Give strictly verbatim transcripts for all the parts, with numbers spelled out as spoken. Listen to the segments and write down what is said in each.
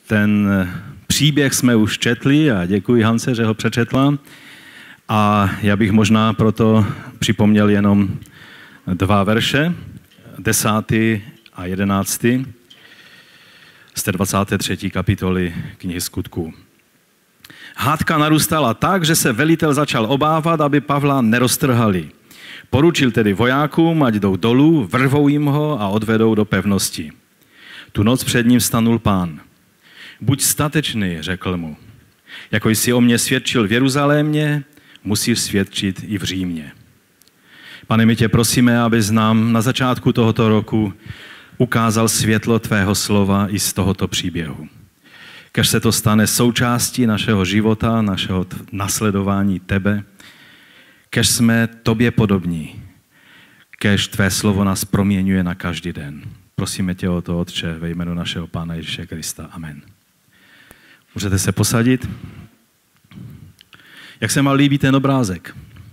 Ten příběh jsme už četli a děkuji Hance, že ho přečetla. A já bych možná proto připomněl jenom dva verše, desátý a jedenáctý z té dvacáté třetí kapitoly knihy Skutků. Hádka narůstala tak, že se velitel začal obávat, aby Pavla neroztrhali. Poručil tedy vojákům, ať jdou dolů, vrvou jim ho a odvedou do pevnosti. Tu noc před ním stanul Pán. Buď statečný, řekl mu. Jako jsi o mě svědčil v Jeruzalémě, musíš svědčit i v Římě. Pane, my tě prosíme, abys nám na začátku tohoto roku ukázal světlo tvého slova i z tohoto příběhu. Kež se to stane součástí našeho života, našeho nasledování tebe. Kež jsme tobě podobní. Kež tvé slovo nás proměňuje na každý den. Prosíme tě o to, Otče, ve jménu našeho Pána Ježíše Krista. Amen. Můžete se posadit? Jak se vám líbí ten obrázek?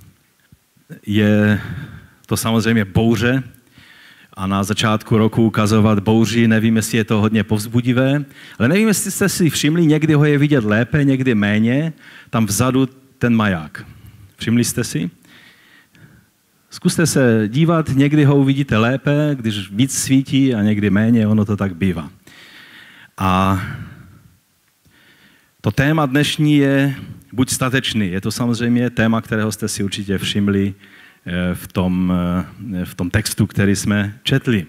Je to samozřejmě bouře a na začátku roku ukazovat bouři, nevím, jestli je to hodně povzbudivé, ale nevím, jestli jste si všimli, někdy ho je vidět lépe, někdy méně, tam vzadu ten maják. Všimli jste si? Zkuste se dívat, někdy ho uvidíte lépe, když víc svítí a někdy méně, ono to tak bývá. A to téma dnešní je buď statečný. Je to samozřejmě téma, kterého jste si určitě všimli v tom, v tom textu, který jsme četli.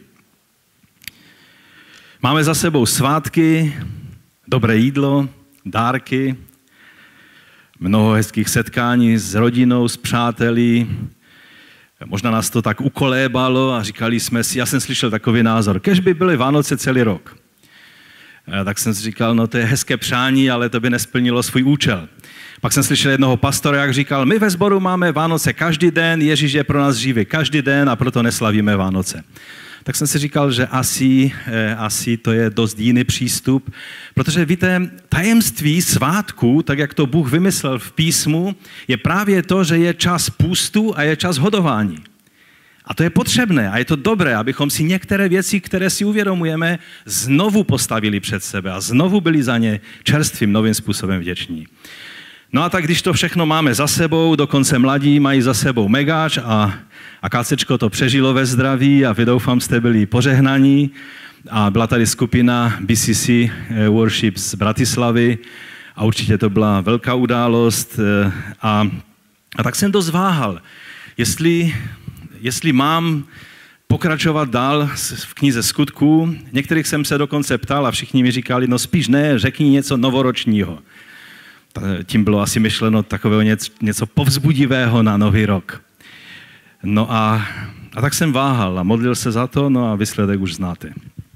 Máme za sebou svátky, dobré jídlo, dárky, mnoho hezkých setkání s rodinou, s přáteli. Možná nás to tak ukolébalo a říkali jsme si, já jsem slyšel takový názor, kež by byly Vánoce celý rok. Tak jsem si říkal, no to je hezké přání, ale to by nesplnilo svůj účel. Pak jsem slyšel jednoho pastora, jak říkal, my ve sboru máme Vánoce každý den, Ježíš je pro nás živý každý den a proto neslavíme Vánoce. Tak jsem si říkal, že asi, asi to je dost jiný přístup, protože víte, tajemství svátku, tak jak to Bůh vymyslel v písmu, je právě to, že je čas půstu a je čas hodování. A to je potřebné a je to dobré, abychom si některé věci, které si uvědomujeme, znovu postavili před sebe a znovu byli za ně čerstvým novým způsobem vděční. No a tak, když to všechno máme za sebou, dokonce mladí mají za sebou megáč a, a kácečko to přežilo ve zdraví a vy doufám, jste byli požehnaní a byla tady skupina B C C Worship z Bratislavy a určitě to byla velká událost a, a tak jsem dost váhal, jestli, jestli mám pokračovat dál v knize Skutků. Některých jsem se dokonce ptal a všichni mi říkali, no spíš ne, řekni něco novoročního. Tím bylo asi myšleno takového něco, něco povzbudivého na nový rok. No a, a tak jsem váhal a modlil se za to, no a výsledek už znáte.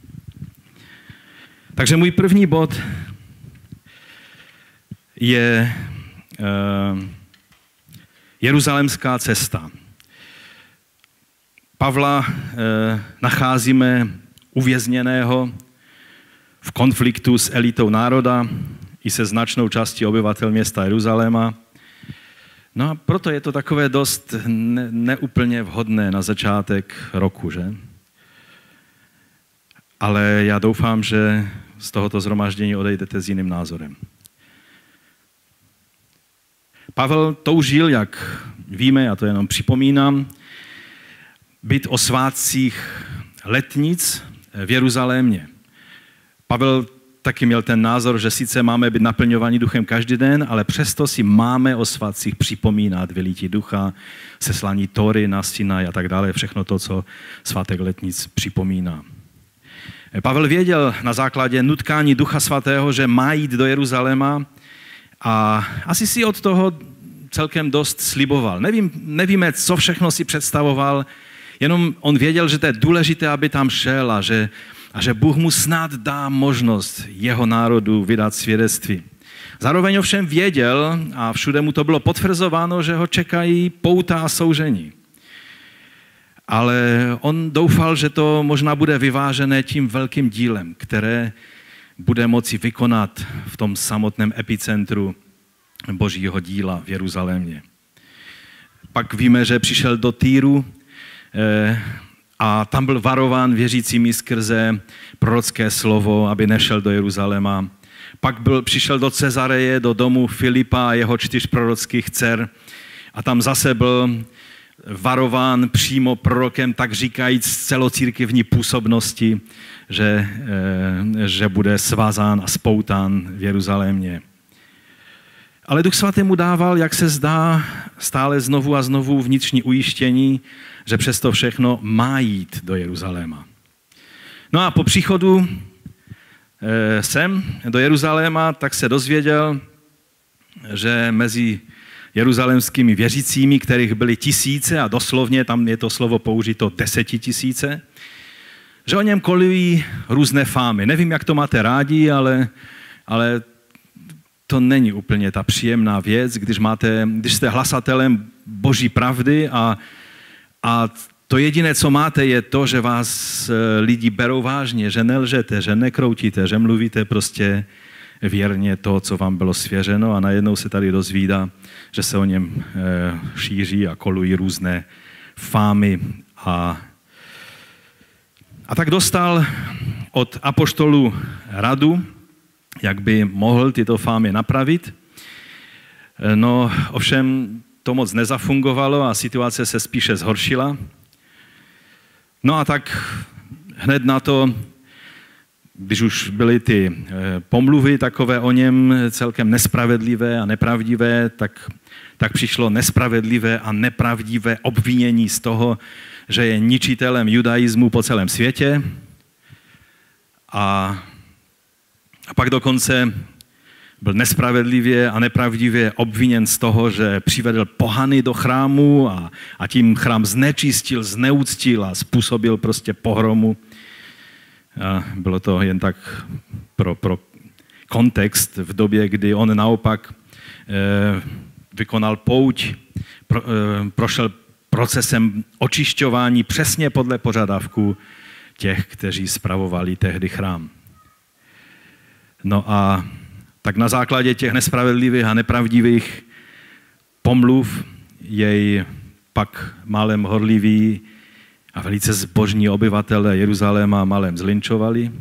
Takže můj první bod je uh, Jeruzalémská cesta. Pavla uh, nacházíme uvězněného v konfliktu s elitou národa, i se značnou částí obyvatel města Jeruzaléma. No a proto je to takové dost ne, neúplně vhodné na začátek roku, že? Ale já doufám, že z tohoto shromáždění odejdete s jiným názorem. Pavel toužil, jak víme, já to jenom připomínám, být o svátcích letnic v Jeruzalémě. Pavel taky měl ten názor, že sice máme být naplňovaní duchem každý den, ale přesto si máme o svátcích připomínat vylití ducha, seslání Tóry na Sinaj a tak dále, všechno to, co svátek letnic připomíná. Pavel věděl na základě nutkání Ducha Svatého, že má jít do Jeruzaléma a asi si od toho celkem dost sliboval. Nevím, nevíme, co všechno si představoval, jenom on věděl, že to je důležité, aby tam šel a že a že Bůh mu snad dá možnost jeho národu vydat svědectví. Zároveň ovšem věděl, a všude mu to bylo potvrzováno, že ho čekají pouta a soužení. Ale on doufal, že to možná bude vyvážené tím velkým dílem, které bude moci vykonat v tom samotném epicentru Božího díla v Jeruzalémě. Pak víme, že přišel do Týru, eh, a tam byl varován věřícími skrze prorocké slovo, aby nešel do Jeruzaléma. Pak byl, přišel do Cezareje, do domu Filipa a jeho čtyř prorockých dcer a tam zase byl varován přímo prorokem, tak říkajíc z celocírkevní působnosti, že, že bude svázán a spoután v Jeruzalémě. Ale Duch Svatý mu dával, jak se zdá, stále znovu a znovu vnitřní ujištění, že přesto všechno má jít do Jeruzaléma. No a po příchodu e, sem do Jeruzaléma, tak se dozvěděl, že mezi jeruzalémskými věřícími, kterých byly tisíce, a doslovně tam je to slovo použito desetitisíce, že o něm kolují různé fámy. Nevím, jak to máte rádi, ale, ale to není úplně ta příjemná věc, když, máte, když jste hlasatelem Boží pravdy a, a to jediné, co máte, je to, že vás lidi berou vážně, že nelžete, že nekroutíte, že mluvíte prostě věrně to, co vám bylo svěřeno a najednou se tady dozvídá, že se o něm šíří a kolují různé fámy. A, a tak dostal od apoštolů radu, jak by mohl tyto fámy napravit. No ovšem to moc nezafungovalo a situace se spíše zhoršila. No a tak hned na to, když už byly ty pomluvy takové o něm celkem nespravedlivé a nepravdivé, tak, tak přišlo nespravedlivé a nepravdivé obvinění z toho, že je ničitelem judaismu po celém světě. A, a pak dokonce byl nespravedlivě a nepravdivě obviněn z toho, že přivedl pohany do chrámu a, a tím chrám znečistil, zneuctil a způsobil prostě pohromu. A bylo to jen tak pro, pro kontext v době, kdy on naopak e, vykonal pouť, pro, e, prošel procesem očišťování přesně podle požadavků těch, kteří spravovali tehdy chrám. No a tak na základě těch nespravedlivých a nepravdivých pomluv jej pak málem horliví a velice zbožní obyvatelé Jeruzaléma málem zlinčovali.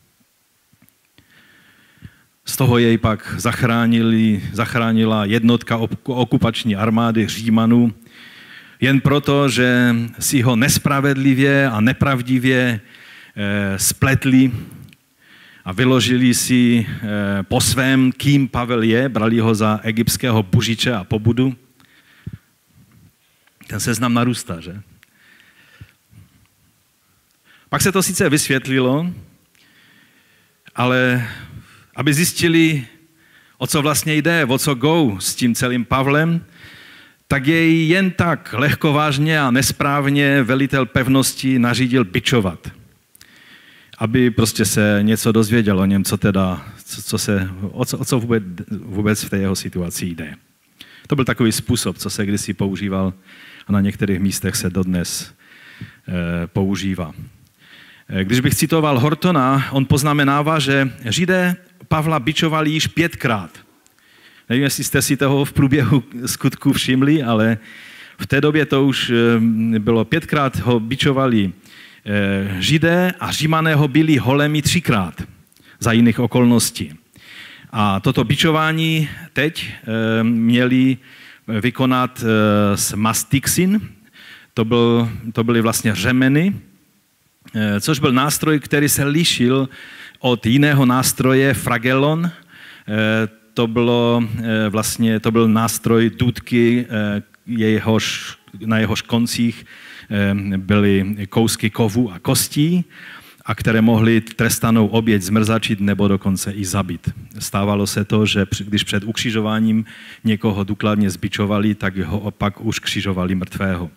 Z toho jej pak zachránili, zachránila jednotka okupační armády Římanů, jen proto, že si ho nespravedlivě a nepravdivě eh, spletli a vyložili si eh, po svém, kým Pavel je, brali ho za egyptského bužiče a pobudu. Ten seznam narůstá, že? Pak se to sice vysvětlilo, ale aby zjistili, o co vlastně jde, o co go s tím celým Pavlem, tak jej jen tak lehkovážně a nesprávně velitel pevnosti nařídil bičovat. Aby prostě se něco dozvěděl o něm, co teda, co, co se, o co, o co vůbec, vůbec v té jeho situaci jde. To byl takový způsob, co se kdysi používal a na některých místech se dodnes e, používá. Když bych citoval Hortona, on poznamenává, že Židé Pavla bičovali již pětkrát. Nevím, jestli jste si toho v průběhu skutku všimli, ale v té době to už bylo pětkrát, ho bičovali Židé a Římané ho byli holemi třikrát za jiných okolností. A toto bičování teď měli vykonat s mastixin, to, byl, to byly vlastně řemeny, což byl nástroj, který se lišil od jiného nástroje fragelon. To, bylo, vlastně, to byl nástroj důtky, jehož, na jehož koncích byly kousky kovu a kostí, a které mohly trestanou oběť zmrzačit nebo dokonce i zabít. Stávalo se to, že když před ukřižováním někoho důkladně zbičovali, tak ho opak už křižovali mrtvého.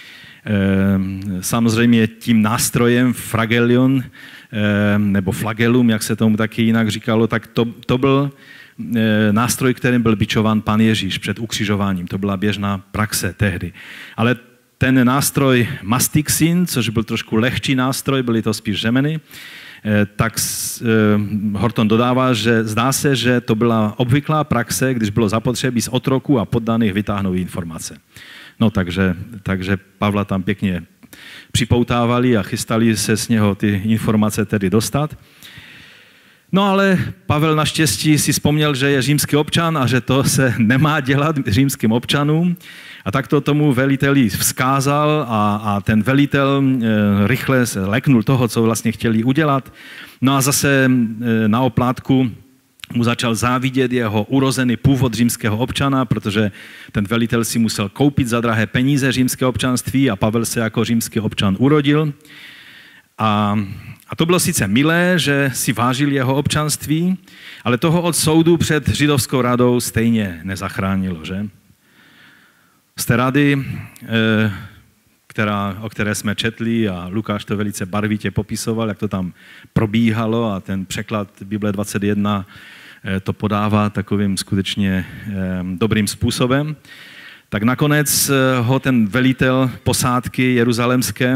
Samozřejmě tím nástrojem fragelion, nebo flagellum, jak se tomu taky jinak říkalo, tak to, to byl nástroj, kterým byl bičován pan Ježíš před ukřižováním. To byla běžná praxe tehdy. Ale ten nástroj mastixin, což byl trošku lehčí nástroj, byly to spíš řemeny, tak Horton dodává, že zdá se, že to byla obvyklá praxe, když bylo zapotřebí z otroků a poddaných vytáhnout informace. No takže, takže Pavla tam pěkně připoutávali a chystali se z něho ty informace tedy dostat. No ale Pavel naštěstí si vzpomněl, že je římský občan a že to se nemá dělat římským občanům. A tak to tomu veliteli vzkázal a, a ten velitel e, rychle se leknul toho, co vlastně chtěli udělat. No a zase e, na oplátku mu začal závidět jeho urozený původ římského občana, protože ten velitel si musel koupit za drahé peníze římské občanství a Pavel se jako římský občan urodil. A, a to bylo sice milé, že si vážil jeho občanství, ale toho od soudu před židovskou radou stejně nezachránilo, že? Z té rady, která, o které jsme četli, a Lukáš to velice barvitě popisoval, jak to tam probíhalo, a ten překlad Bible dvacet jedna to podává takovým skutečně dobrým způsobem, tak nakonec ho ten velitel posádky jeruzalémské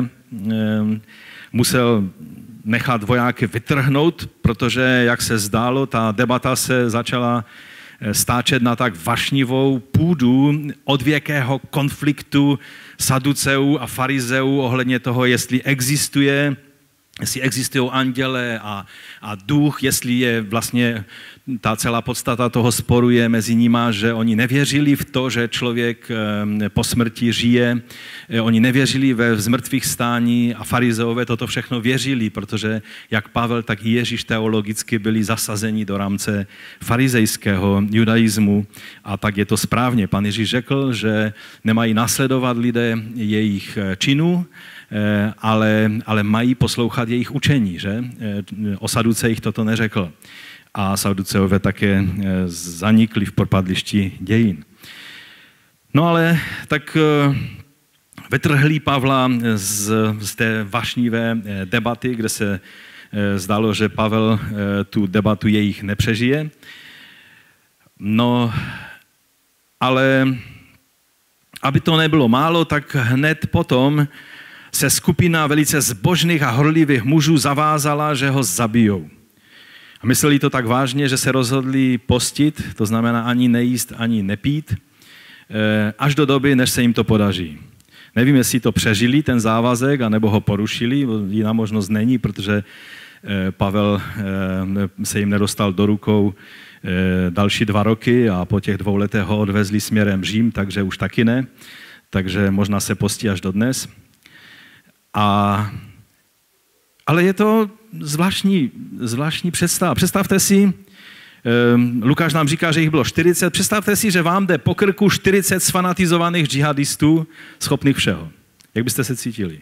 musel nechat vojáky vytrhnout, protože, jak se zdálo, ta debata se začala stáčet na tak vašnivou půdu odvěkého konfliktu saduceů a farizeů ohledně toho, jestli existuje, jestli existují anděle a, a duch, jestli je vlastně ta celá podstata toho sporu je mezi nima, že oni nevěřili v to, že člověk po smrti žije, oni nevěřili ve zmrtvých stání a farizeové toto všechno věřili, protože jak Pavel, tak i Ježíš teologicky byli zasazeni do rámce farizejského judaismu a tak je to správně. Pan Ježíš řekl, že nemají následovat lidé jejich činů, ale, ale mají poslouchat jejich učení, že? O saducejích toto neřekl. A saduceové také zanikli v propadlišti dějin. No ale tak vytrhli Pavla z, z té vašnivé debaty, kde se zdálo, že Pavel tu debatu jejich nepřežije. No, ale aby to nebylo málo, tak hned potom se skupina velice zbožných a horlivých mužů zavázala, že ho zabijou. A mysleli to tak vážně, že se rozhodli postit, to znamená ani nejíst, ani nepít, až do doby, než se jim to podaří. Nevím, jestli to přežili, ten závazek, anebo ho porušili, jiná možnost není, protože Pavel se jim nedostal do rukou další dva roky a po těch dvou letech ho odvezli směrem Řím, takže už taky ne, takže možná se postí až dodnes. A, ale je to zvláštní, zvláštní představa. Představte si, Lukáš nám říká, že jich bylo čtyřicet. Představte si, že vám jde po krku čtyřicet sfanatizovaných džihadistů, schopných všeho. Jak byste se cítili?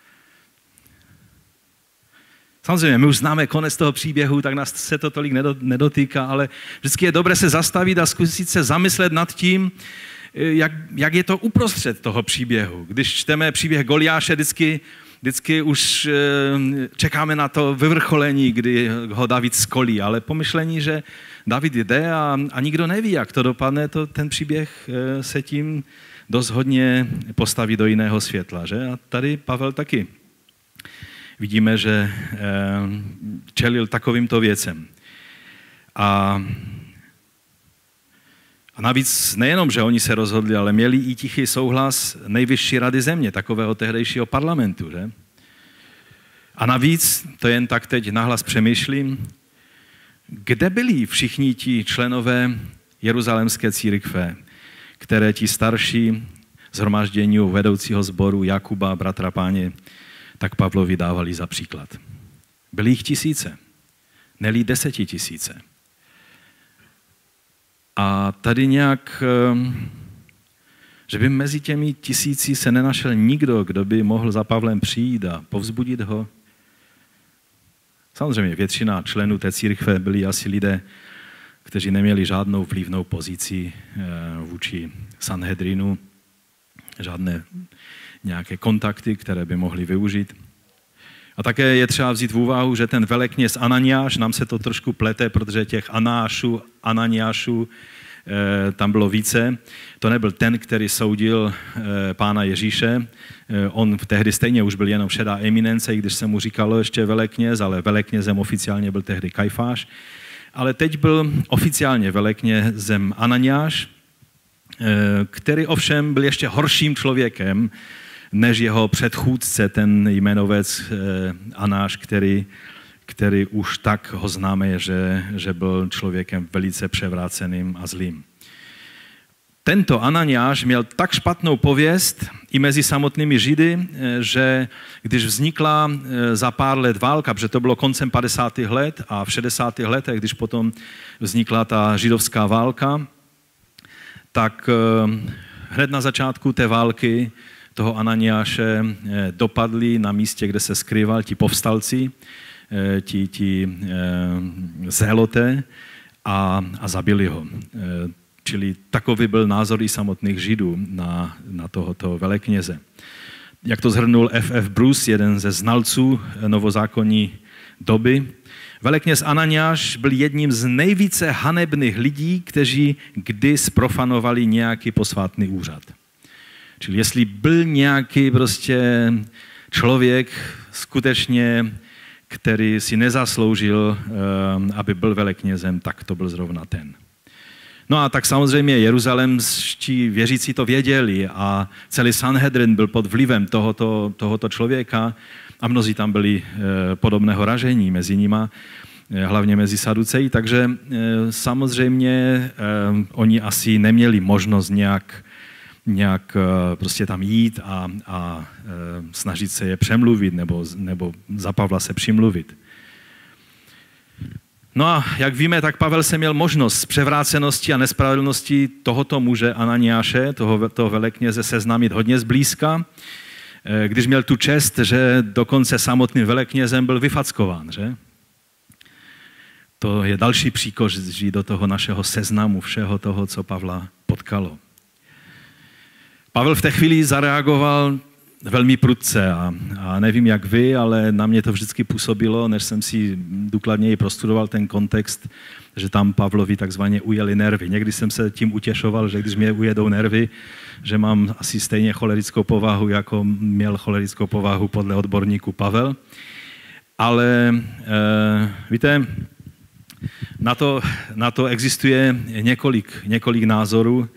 Samozřejmě, my už známe konec toho příběhu, tak nás se to tolik nedotýká, ale vždycky je dobré se zastavit a zkusit se zamyslet nad tím, jak, jak je to uprostřed toho příběhu. Když čteme příběh Goliáše, vždycky, vždycky už čekáme na to vyvrcholení, kdy ho David skolí, ale pomyšlení, že David jde a, a nikdo neví, jak to dopadne, to, ten příběh se tím dost hodně postaví do jiného světla. Že? A tady Pavel taky. Vidíme, že čelil takovýmto věcem. A A navíc nejenom, že oni se rozhodli, ale měli i tichý souhlas nejvyšší rady země, takového tehdejšího parlamentu. Že? A navíc, to jen tak teď nahlas přemýšlím, kde byli všichni ti členové jeruzalémské církve, které ti starší shromáždění vedoucího sboru Jakuba, bratra Páně, tak Pavlovi dávali za příklad. Byli jich tisíce, ne-li desetitisíce. A tady nějak, že by mezi těmi tisíci se nenašel nikdo, kdo by mohl za Pavlem přijít a povzbudit ho. Samozřejmě většina členů té církve byli asi lidé, kteří neměli žádnou vlivnou pozici vůči Sanhedrinu, žádné nějaké kontakty, které by mohli využít. A také je třeba vzít v úvahu, že ten velekněz Ananiáš, nám se to trošku plete, protože těch Anášů, Ananiášů e, tam bylo více. To nebyl ten, který soudil e, pána Ježíše. E, on tehdy stejně už byl jenom šedá eminence, i když se mu říkalo ještě velekněz, ale veleknězem oficiálně byl tehdy Kajfáš. Ale teď byl oficiálně veleknězem Ananiáš, e, který ovšem byl ještě horším člověkem, než jeho předchůdce, ten jmenovec Anáš, který, který už tak ho známe, že, že byl člověkem velice převráceným a zlým. Tento Ananiáš měl tak špatnou pověst i mezi samotnými Židy, že když vznikla za pár let válka, protože to bylo koncem padesátých let a v šedesátých letech, když potom vznikla ta židovská válka, tak hned na začátku té války toho Ananiáše dopadli na místě, kde se skrýval, ti povstalci, ti, ti zéloté a, a zabili ho. Čili takový byl názor i samotných Židů na, na tohoto velekněze. Jak to shrnul F F Bruce, jeden ze znalců novozákonní doby, velekněz Ananiáš byl jedním z nejvíce hanebných lidí, kteří kdy zprofanovali nějaký posvátný úřad. Čili jestli byl nějaký prostě člověk skutečně, který si nezasloužil, aby byl veleknězem, tak to byl zrovna ten. No a tak samozřejmě jeruzalémští věřící to věděli a celý Sanhedrin byl pod vlivem tohoto, tohoto člověka a mnozí tam byli e, podobného ražení mezi nima, e, hlavně mezi Saduceji, takže e, samozřejmě e, oni asi neměli možnost nějak, nějak e, prostě tam jít a, a e, snažit se je přemluvit nebo, nebo za Pavla se přimluvit. No a jak víme, tak Pavel se měl možnost z převrácenosti a nespravedlnosti tohoto muže Ananiáše, toho, toho velekněze, seznámit hodně zblízka, když měl tu čest, že dokonce samotným veleknězem byl vyfackován, že? To je další příkoří do toho našeho seznamu všeho toho, co Pavla potkalo. Pavel v té chvíli zareagoval velmi prudce a, a nevím jak vy, ale na mě to vždycky působilo, než jsem si důkladněji prostudoval ten kontext, že tam Pavlovi takzvaně ujeli nervy. Někdy jsem se tím utěšoval, že když mě ujedou nervy, že mám asi stejně cholerickou povahu, jako měl cholerickou povahu podle odborníků Pavel. Ale e, víte, na to, na to existuje několik, několik názorů.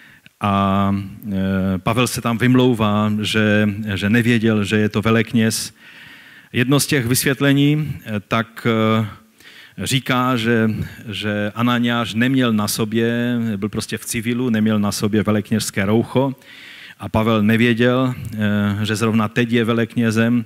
A Pavel se tam vymlouvá, že, že nevěděl, že je to velekněz. Jedno z těch vysvětlení tak říká, že, že Ananiáš neměl na sobě, byl prostě v civilu, neměl na sobě velekněžské roucho a Pavel nevěděl, že zrovna teď je veleknězem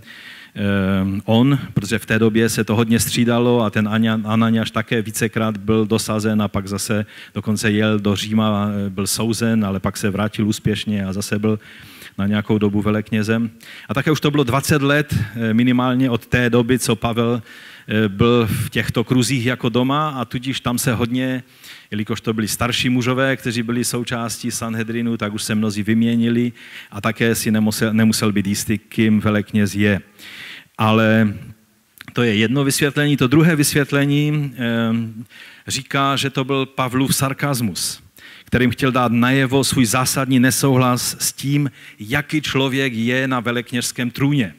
on, protože v té době se to hodně střídalo a ten Ananiáš také vícekrát byl dosazen a pak zase dokonce jel do Říma, byl souzen, ale pak se vrátil úspěšně a zase byl na nějakou dobu veleknězem. A také už to bylo dvacet let minimálně od té doby, co Pavel byl v těchto kruzích jako doma a tudíž tam se hodně, jelikož to byli starší mužové, kteří byli součástí Sanhedrinu, tak už se mnozí vyměnili a také si nemusel, nemusel být jistý, kým velekněz je. Ale to je jedno vysvětlení. To druhé vysvětlení eh, říká, že to byl Pavlův sarkazmus, kterým chtěl dát najevo svůj zásadní nesouhlas s tím, jaký člověk je na velekněžském trůně.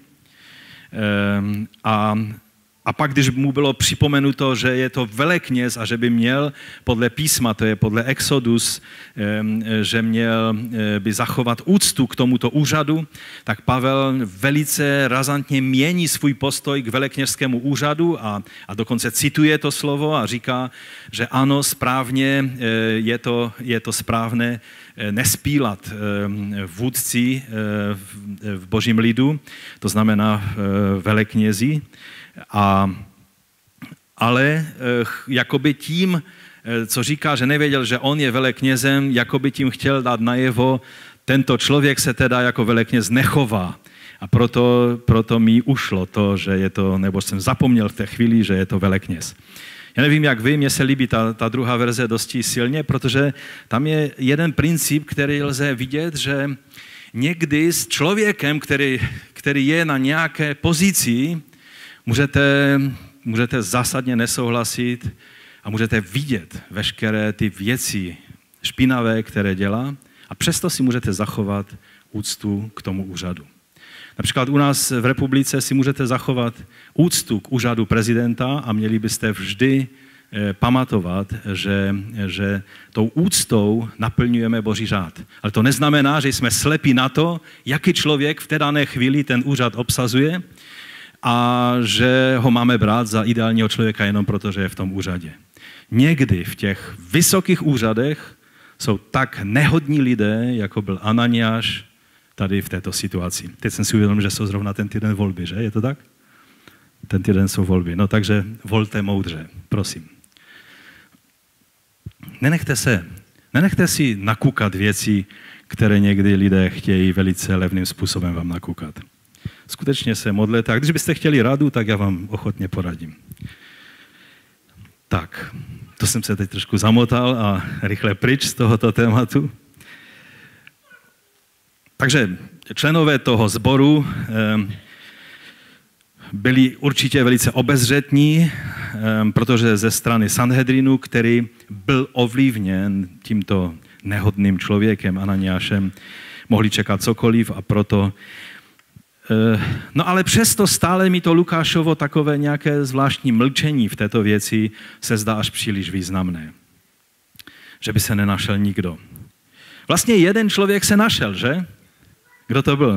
Eh, a A pak, když mu bylo připomenuto, že je to velekněz a že by měl podle písma, to je podle Exodus, že měl by zachovat úctu k tomuto úřadu, tak Pavel velice razantně mění svůj postoj k velekněžskému úřadu a, a dokonce cituje to slovo a říká, že ano, správně je to, je to správné nespílat vůdci v božím lidu, to znamená veleknězi. A, ale jakoby tím, co říká, že nevěděl, že on je veleknězem, jakoby tím chtěl dát najevo, tento člověk se teda jako velekněz nechová. A proto, proto mi ušlo to, že je to, nebo jsem zapomněl v té chvíli, že je to velekněz. Já nevím, jak vy, mně se líbí ta, ta druhá verze dosti silně, protože tam je jeden princip, který lze vidět, že někdy s člověkem, který, který je na nějaké pozici, Můžete, můžete zásadně nesouhlasit a můžete vidět veškeré ty věci špinavé, které dělá a přesto si můžete zachovat úctu k tomu úřadu. Například u nás v republice si můžete zachovat úctu k úřadu prezidenta a měli byste vždy pamatovat, že, že tou úctou naplňujeme Boží řád. Ale to neznamená, že jsme slepí na to, jaký člověk v té dané chvíli ten úřad obsazuje, a že ho máme brát za ideálního člověka jenom proto, že je v tom úřadě. Někdy v těch vysokých úřadech jsou tak nehodní lidé, jako byl Ananiáš tady v této situaci. Teď jsem si uvědomil, že jsou zrovna ten týden volby, že? Je to tak? Ten týden jsou volby. No takže volte moudře, prosím. Nenechte se, nenechte si nakukat věci, které někdy lidé chtějí velice levným způsobem vám nakukat. Skutečně se modlete. A když byste chtěli radu, tak já vám ochotně poradím. Tak, to jsem se teď trošku zamotal a rychle pryč z tohoto tématu. Takže členové toho sboru eh, byli určitě velice obezřetní, eh, protože ze strany Sanhedrinu, který byl ovlivněn tímto nehodným člověkem Ananiášem, mohli čekat cokoliv a proto no ale přesto stále mi to Lukášovo takové nějaké zvláštní mlčení v této věci se zdá až příliš významné. Že by se nenašel nikdo. Vlastně jeden člověk se našel, že? Kdo to byl?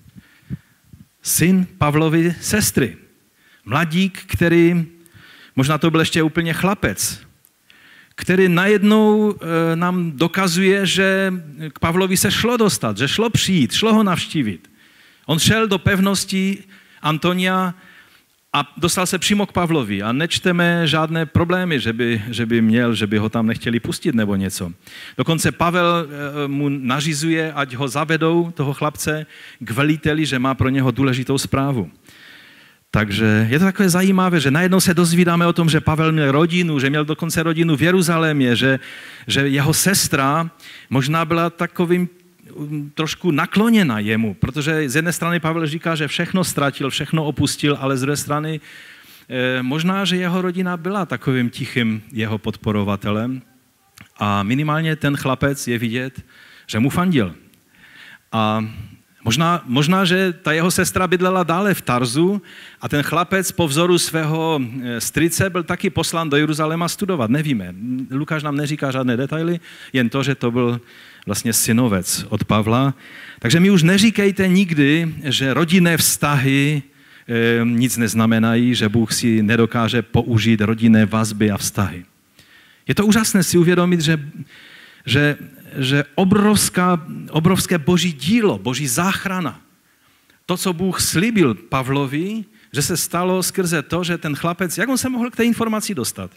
Syn Pavlovy sestry. Mladík, který, možná to byl ještě úplně chlapec, který najednou e, nám dokazuje, že k Pavlovi se šlo dostat, že šlo přijít, šlo ho navštívit. On šel do pevnosti Antonia a dostal se přímo k Pavlovi a nečteme žádné problémy, že by, že by měl, že by ho tam nechtěli pustit nebo něco. Dokonce Pavel mu nařizuje, ať ho zavedou, toho chlapce, k veliteli, že má pro něho důležitou zprávu. Takže je to takové zajímavé, že najednou se dozvídáme o tom, že Pavel měl rodinu, že měl dokonce rodinu v Jeruzalémě, že, že jeho sestra možná byla takovým trošku nakloněna jemu, protože z jedné strany Pavel říká, že všechno ztratil, všechno opustil, ale z druhé strany eh, možná, že jeho rodina byla takovým tichým jeho podporovatelem a minimálně ten chlapec je vidět, že mu fandil. A možná, možná, že ta jeho sestra bydlela dále v Tarzu a ten chlapec po vzoru svého strýce byl taky poslán do Jeruzaléma studovat. Nevíme. Lukáš nám neříká žádné detaily, jen to, že to byl vlastně synovec od Pavla. Takže mi už neříkejte nikdy, že rodinné vztahy e, nic neznamenají, že Bůh si nedokáže použít rodinné vazby a vztahy. Je to úžasné si uvědomit, že, že, že obrovská, obrovské boží dílo, boží záchrana, to, co Bůh slíbil Pavlovi, že se stalo skrze to, že ten chlapec, jak on se mohl k té informaci dostat?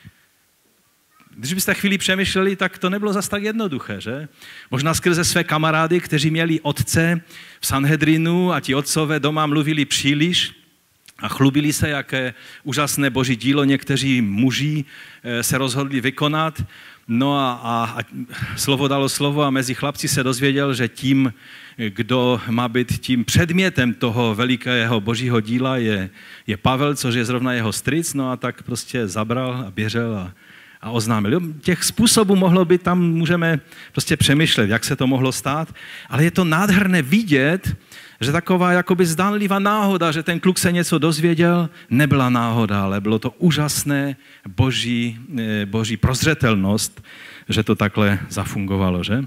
Když byste chvíli přemýšleli, tak to nebylo zas tak jednoduché, že? Možná skrze své kamarády, kteří měli otce v Sanhedrinu a ti otcové doma mluvili příliš a chlubili se, jaké úžasné boží dílo někteří muži se rozhodli vykonat. No a, a, a slovo dalo slovo a mezi chlapci se dozvěděl, že tím, kdo má být tím předmětem toho velikého božího díla, je, je Pavel, což je zrovna jeho strýc, no a tak prostě zabral a běžel a a oznámil. Těch způsobů mohlo být, tam můžeme prostě přemýšlet, jak se to mohlo stát, ale je to nádherné vidět, že taková jakoby zdánlivá náhoda, že ten kluk se něco dozvěděl, nebyla náhoda, ale bylo to úžasné boží, boží prozřetelnost, že to takhle zafungovalo, že?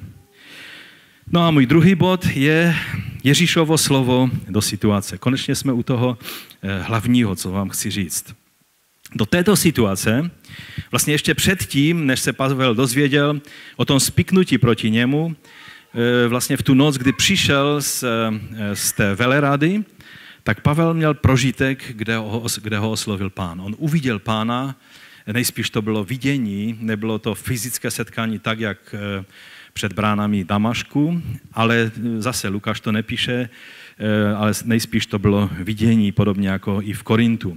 No a můj druhý bod je Ježíšovo slovo do situace. Konečně jsme u toho hlavního, co vám chci říct. Do této situace, vlastně ještě předtím, než se Pavel dozvěděl o tom spiknutí proti němu, vlastně v tu noc, kdy přišel z, z té velerady, tak Pavel měl prožitek, kde ho, kde ho oslovil Pán. On uviděl Pána, nejspíš to bylo vidění, nebylo to fyzické setkání tak, jak před bránami Damašku, ale zase Lukáš to nepíše, ale nejspíš to bylo vidění, podobně jako i v Korintu.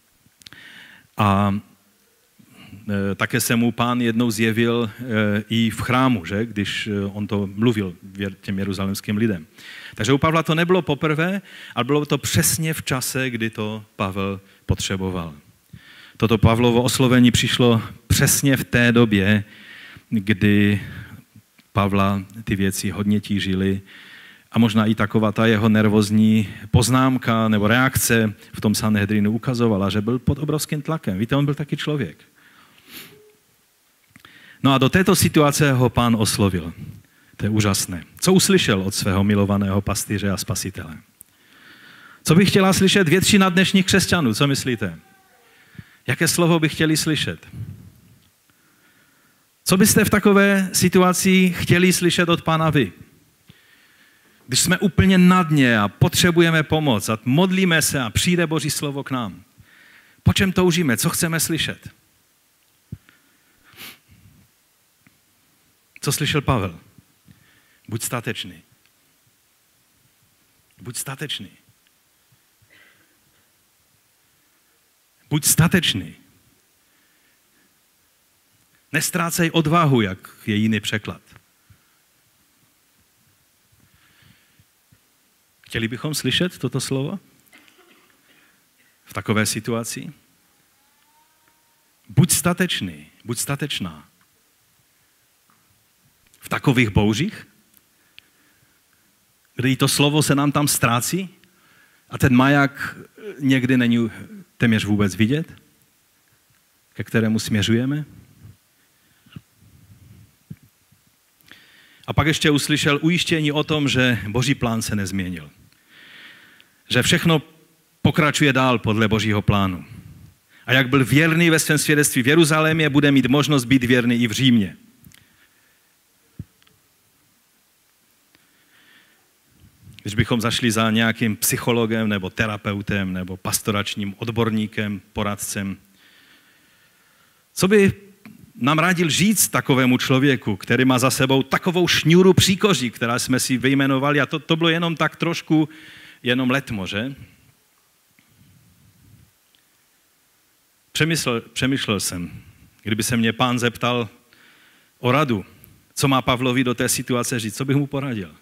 A e, také se mu Pán jednou zjevil e, i v chrámu, že? Když on to mluvil těm jeruzalémským lidem. Takže u Pavla to nebylo poprvé, ale bylo to přesně v čase, kdy to Pavel potřeboval. Toto Pavlovo oslovení přišlo přesně v té době, kdy Pavla ty věci hodně tížily a možná i taková ta jeho nervózní poznámka nebo reakce v tom Sanhedrinu ukazovala, že byl pod obrovským tlakem. Víte, on byl taky člověk. No a do této situace ho Pán oslovil. To je úžasné. Co uslyšel od svého milovaného pastýře a spasitele? Co by chtěla slyšet většina dnešních křesťanů? Co myslíte? Jaké slovo by chtěli slyšet? Co byste v takové situaci chtěli slyšet od Pána vy? Když jsme úplně na dně a potřebujeme pomoc a modlíme se a přijde Boží slovo k nám. Po čem toužíme? Co chceme slyšet? Co slyšel Pavel? Buď statečný. Buď statečný. Buď statečný. Nestrácej odvahu, jak je jiný překlad. Chtěli bychom slyšet toto slovo? V takové situaci? Buď statečný, buď statečná. V takových bouřích, kdy to slovo se nám tam ztrácí a ten maják někdy není téměř vůbec vidět, ke kterému směřujeme. A pak ještě uslyšel ujištění o tom, že Boží plán se nezměnil. Že všechno pokračuje dál podle Božího plánu. A jak byl věrný ve svém svědectví v Jeruzalémě, bude mít možnost být věrný i v Římě. Když bychom zašli za nějakým psychologem nebo terapeutem nebo pastoračním odborníkem, poradcem, co by nám radil říct takovému člověku, který má za sebou takovou šňůru příkoří, která jsme si vyjmenovali, a to, to bylo jenom tak trošku, jenom letmo, že? Přemýšlel, přemýšlel jsem, kdyby se mě Pán zeptal o radu, co má Pavlovi do té situace říct, co bych mu poradil?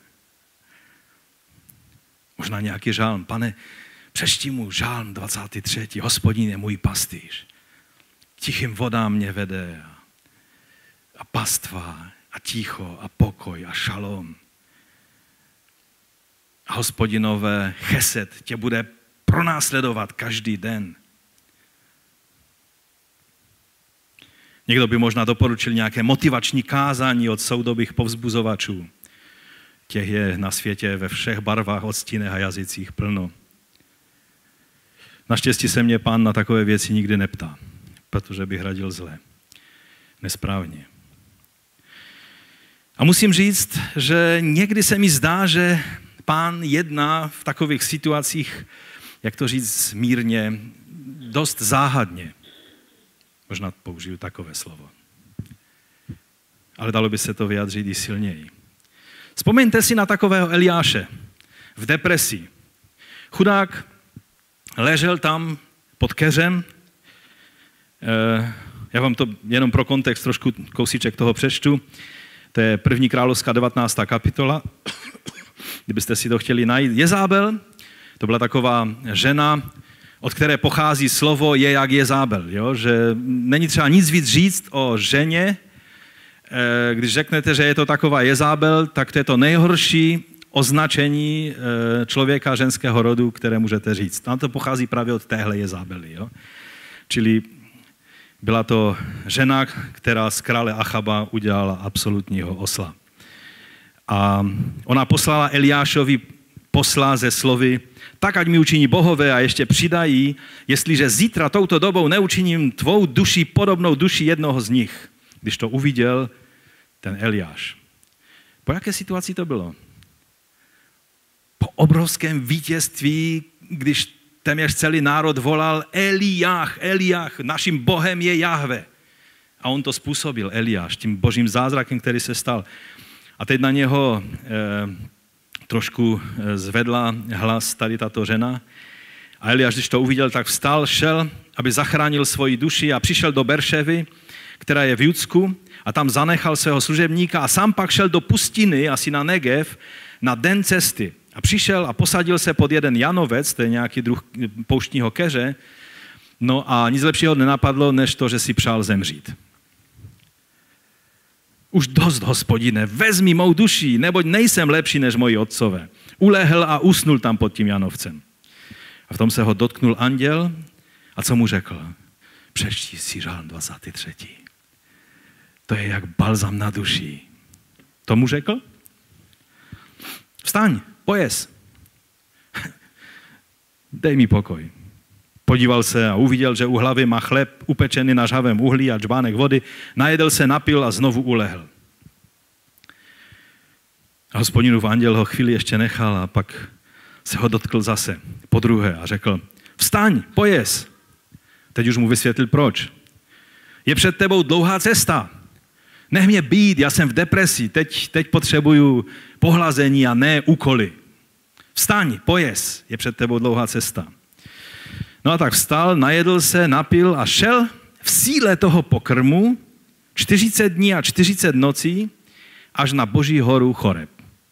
Možná nějaký žálm. Pane, přečti mu žálm dvacátý třetí Hospodin je můj pastýř. Tichým vodám mě vede a, a pastva a ticho a pokoj a šalom. A Hospodinové chesed tě bude pronásledovat každý den. Někdo by možná doporučil nějaké motivační kázání od soudobých povzbuzovačů. Těch je na světě ve všech barvách, odstínech a jazycích plno. Naštěstí se mě Pán na takové věci nikdy neptá, protože bych radil zle, nesprávně. A musím říct, že někdy se mi zdá, že Pán jedná v takových situacích, jak to říct mírně, dost záhadně. Možná použiju takové slovo. Ale dalo by se to vyjádřit i silněji. Vzpomeňte si na takového Eliáše v depresi. Chudák ležel tam pod keřem. Já vám to jenom pro kontext trošku kousíček toho přečtu. To je první královská devatenáctá kapitola. Kdybyste si to chtěli najít. Jezábel, to byla taková žena, od které pochází slovo je jak Jezábel. Jo? Že není třeba nic víc říct o ženě. Když řeknete, že je to taková Jezábel, tak to je to nejhorší označení člověka ženského rodu, které můžete říct. Tam to pochází právě od téhle Jezábely. Jo? Čili byla to žena, která z krále Achaba udělala absolutního osla. A ona poslala Eliášovi posla ze slovy, tak ať mi učiní bohové a ještě přidají, jestliže zítra touto dobou neučiním tvou duši podobnou duši jednoho z nich. Když to uviděl ten Eliáš. Po jaké situaci to bylo? Po obrovském vítězství, když téměř celý národ volal Eliáš, Eliáš, naším bohem je Jahve. A on to způsobil, Eliáš, tím božím zázrakem, který se stal. A teď na něho eh, trošku zvedla hlas tady tato žena. A Eliáš, když to uviděl, tak vstal, šel, aby zachránil svoji duši a přišel do Berševy, která je v Judsku, a tam zanechal svého služebníka a sám pak šel do pustiny, asi na Negev, na den cesty. A přišel a posadil se pod jeden janovec, to je nějaký druh pouštního keře, no a nic lepšího nenapadlo, než to, že si přál zemřít. Už dost, Hospodine, vezmi mou duši, neboť nejsem lepší než moji otcové. Ulehl a usnul tam pod tím janovcem. A v tom se ho dotknul anděl a co mu řekl? Přečti si žálm dvacátý třetí To je jak balzam na duši. To mu řekl? Vstaň, pojez. dej mi pokoj. Podíval se a uviděl, že u hlavy má chléb upečený na žhavém uhlí a džbánek vody. Najedl se, napil a znovu ulehl. A Hospodinův anděl ho chvíli ještě nechal a pak se ho dotkl zase po druhé a řekl, vstaň, pojez. Teď už mu vysvětlil proč. Je před tebou dlouhá cesta. Nech mě být, já jsem v depresi, teď, teď potřebuju pohlazení a ne úkoly. Vstaň, pojez, je před tebou dlouhá cesta. No a tak vstal, najedl se, napil a šel v síle toho pokrmu čtyřicet dní a čtyřicet nocí až na Boží horu Choreb.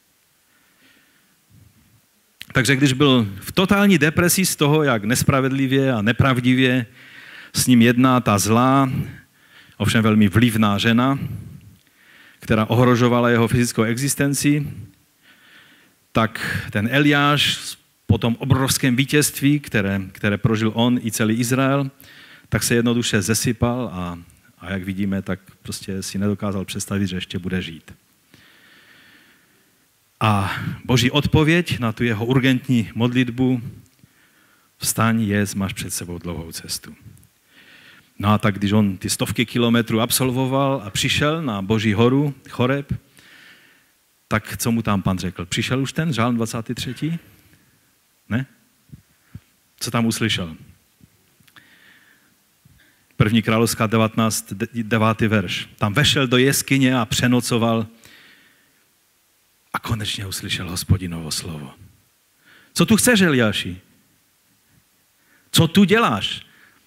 Takže když byl v totální depresi z toho, jak nespravedlivě a nepravdivě s ním jedná ta zlá, ovšem velmi vlivná žena, která ohrožovala jeho fyzickou existenci, tak ten Eliáš po tom obrovském vítězství, které, které prožil on i celý Izrael, tak se jednoduše zesypal a, a jak vidíme, tak prostě si nedokázal představit, že ještě bude žít. A Boží odpověď na tu jeho urgentní modlitbu, vstaň, jez, máš před sebou dlouhou cestu. No a tak, když on ty stovky kilometrů absolvoval a přišel na Boží horu Choreb, tak co mu tam Pan řekl? Přišel už ten žálm dvacátý třetí? Ne? Co tam uslyšel? První královská devatenáct, devátý verš. Tam vešel do jeskyně a přenocoval a konečně uslyšel Hospodinovo slovo. Co tu chceš, Eliáši? Co tu děláš?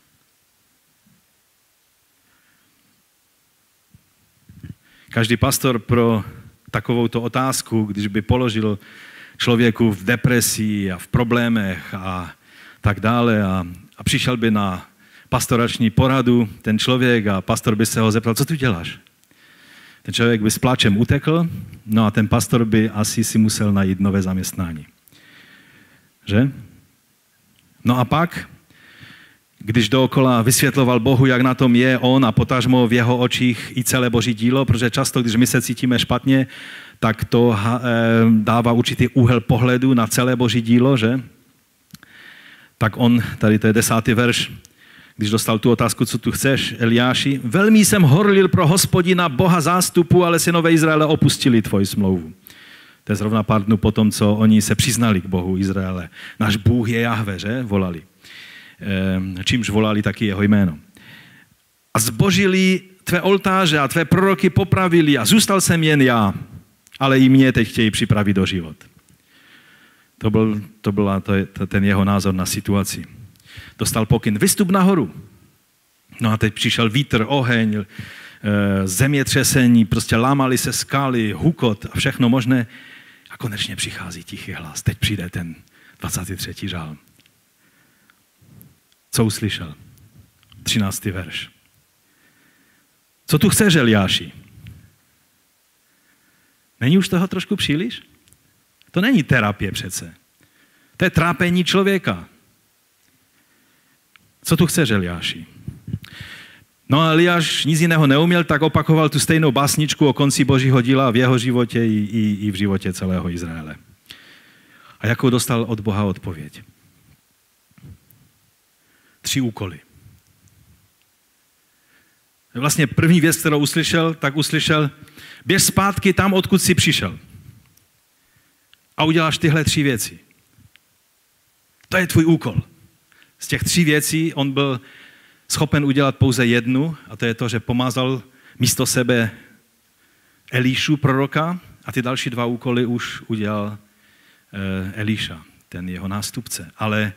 Každý pastor pro takovouto otázku, když by položil člověku v depresi a v problémech a tak dále a, a přišel by na pastorační poradu ten člověk a pastor by se ho zeptal, co tu děláš? Ten člověk by s pláčem utekl, no a ten pastor by asi si musel najít nové zaměstnání. Že? No a pak, když dookola vysvětloval Bohu, jak na tom je on a potažmo v jeho očích i celé Boží dílo, protože často, když my se cítíme špatně, tak to dává určitý úhel pohledu na celé Boží dílo, že? Tak on, tady to je desátý verš, když dostal tu otázku, co tu chceš, Eliáši, velmi jsem horlil pro Hospodina, Boha zástupu, ale synové Izraele opustili tvoji smlouvu. To je zrovna pár dnů potom, co oni se přiznali k Bohu Izraele. Náš Bůh je Jahve, že? Volali. E, čímž volali taky jeho jméno. A zbožili tvé oltáře a tvé proroky popravili a zůstal jsem jen já, ale i mě teď chtějí připravit do život. To byl, to byl to, to, ten jeho názor na situaci. Dostal pokyn, vystup nahoru. No a teď přišel vítr, oheň, zemětřesení, prostě lámali se skaly, hukot a všechno možné. A konečně přichází tichý hlas. Teď přijde ten dvacátý třetí žálm. Co uslyšel? třináctý verš. Co tu chceš, Eliáši? Není už toho trošku příliš? To není terapie přece. To je trápení člověka. Co tu chceš, Eliáši? No a Eliáš nic jiného neuměl, tak opakoval tu stejnou básničku o konci Božího díla v jeho životě i, i, i v životě celého Izraele. A jakou dostal od Boha odpověď? Tři úkoly. Vlastně první věc, kterou uslyšel, tak uslyšel, běž zpátky tam, odkud jsi přišel. A uděláš tyhle tři věci. To je tvůj úkol. Z těch tří věcí on byl schopen udělat pouze jednu, a to je to, že pomazal místo sebe Elíšu, proroka, a ty další dva úkoly už udělal eh, Elíša, ten jeho nástupce. Ale,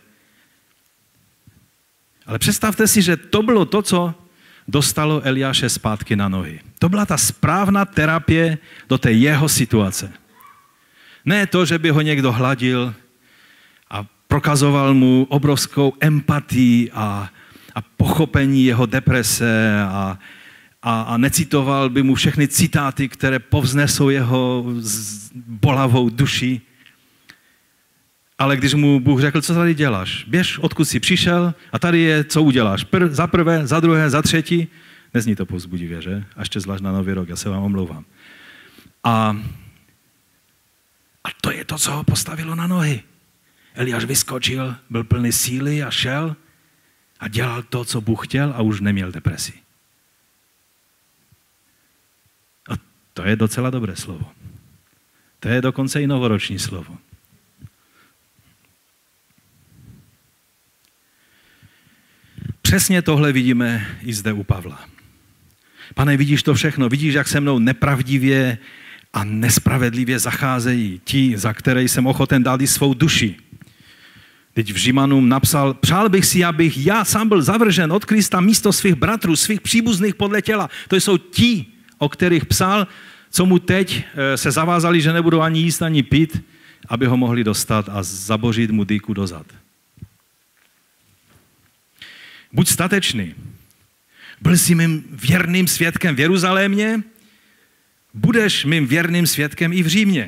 ale představte si, že to bylo to, co dostalo Eliáše zpátky na nohy. To byla ta správná terapie do té jeho situace. Ne to, že by ho někdo hladil a prokazoval mu obrovskou empatii a, a pochopení jeho deprese a, a, a necitoval by mu všechny citáty, které povznesou jeho bolavou duši. Ale když mu Bůh řekl, co tady děláš? Běž, odkud jsi přišel a tady je, co uděláš. Pr- za prvé, za druhé, za třetí. Nezní to povzbudivě, že? A ještě zvlášť na Nový rok, já se vám omlouvám. A, a to je to, co ho postavilo na nohy. Eliáš vyskočil, byl plný síly a šel a dělal to, co Bůh chtěl a už neměl depresi. A to je docela dobré slovo. To je dokonce i novoroční slovo. Přesně tohle vidíme i zde u Pavla. Pane, vidíš to všechno, vidíš, jak se mnou nepravdivě a nespravedlivě zacházejí ti, za které jsem ochoten dát i svou duši. Teď v Římanům napsal, přál bych si, abych já sám byl zavržen od Krista místo svých bratrů, svých příbuzných podle těla. To jsou ti, o kterých psal, co mu teď se zavázali, že nebudou ani jíst, ani pít, aby ho mohli dostat a zabořit mu dýku do zad. Buď statečný. Byl jsi mým věrným svědkem v Jeruzalémě, budeš mým věrným svědkem i v Římě.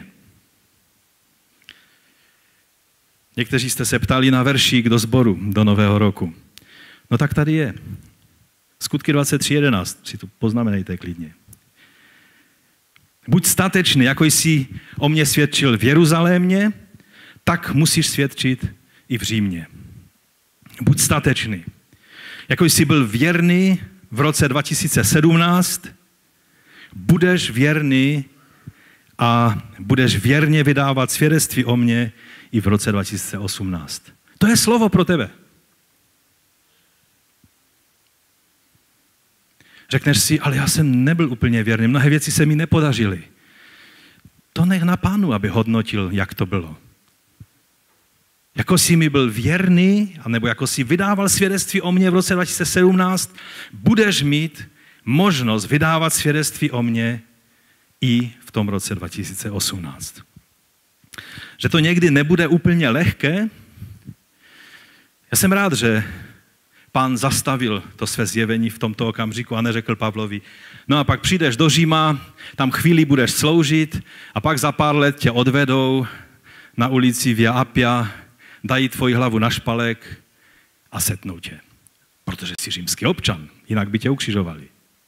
Někteří jste se ptali na veršík do sboru, do nového roku. No tak tady je. Skutky dvacet tři jedenáct, si to poznamenejte klidně. Buď statečný, jako jsi o mě svědčil v Jeruzalémě, tak musíš svědčit i v Římě. Buď statečný. Jako jsi byl věrný v roce dva tisíce sedmnáct, budeš věrný a budeš věrně vydávat svědectví o mně i v roce dva tisíce osmnáct. To je slovo pro tebe. Řekneš si, ale já jsem nebyl úplně věrný, mnohé věci se mi nepodařily. To nech na Pánu, aby hodnotil, jak to bylo. Jako jsi mi byl věrný, anebo jako jsi vydával svědectví o mně v roce dva tisíce sedmnáct, budeš mít možnost vydávat svědectví o mně i v tom roce dva tisíce osmnáct. Že to někdy nebude úplně lehké. Já jsem rád, že Pán zastavil to své zjevení v tomto okamžiku a neřekl Pavlovi, no a pak přijdeš do Říma, tam chvíli budeš sloužit a pak za pár let tě odvedou na ulici Via Appia, dají tvoji hlavu na špalek a setnou tě. Protože jsi římský občan, jinak by tě ukřižovali.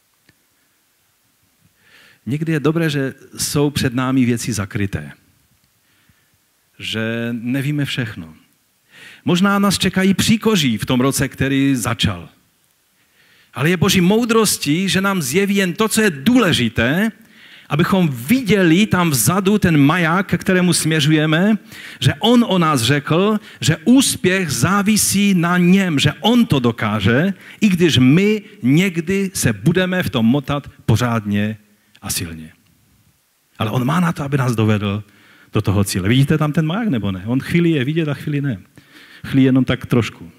Někdy je dobré, že jsou před námi věci zakryté. Že nevíme všechno. Možná nás čekají příkoří v tom roce, který začal. Ale je Boží moudrostí, že nám zjeví jen to, co je důležité, abychom viděli tam vzadu ten maják, ke kterému směřujeme, že on o nás řekl, že úspěch závisí na něm, že on to dokáže, i když my někdy se budeme v tom motat pořádně a silně. Ale on má na to, aby nás dovedl do toho cíle. Vidíte tam ten maják nebo ne? On chvíli je vidět a chvíli ne. Chvíli jenom tak trošku.